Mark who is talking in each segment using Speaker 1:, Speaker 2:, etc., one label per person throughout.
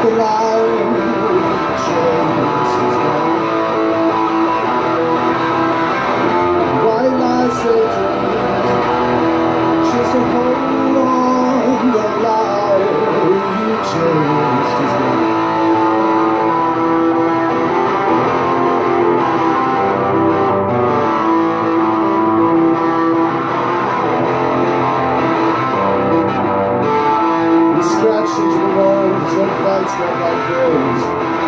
Speaker 1: the line, changed his mind. White lies they dreams, just to hold on the line. You changed his mind. Scratched into the walls when fights went like graves.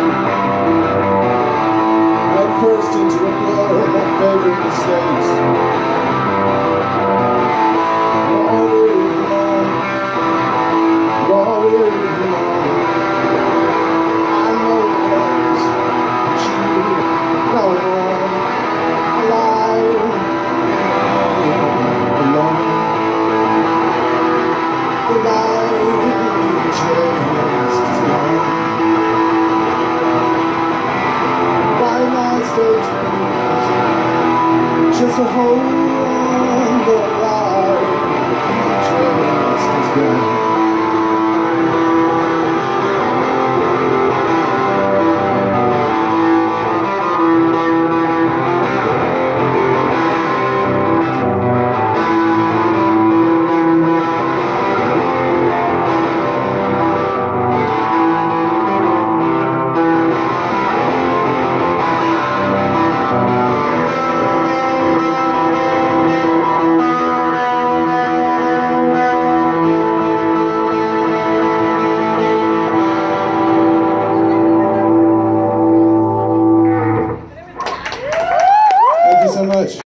Speaker 1: Head first into a blur of my favorite mistakes. More weary than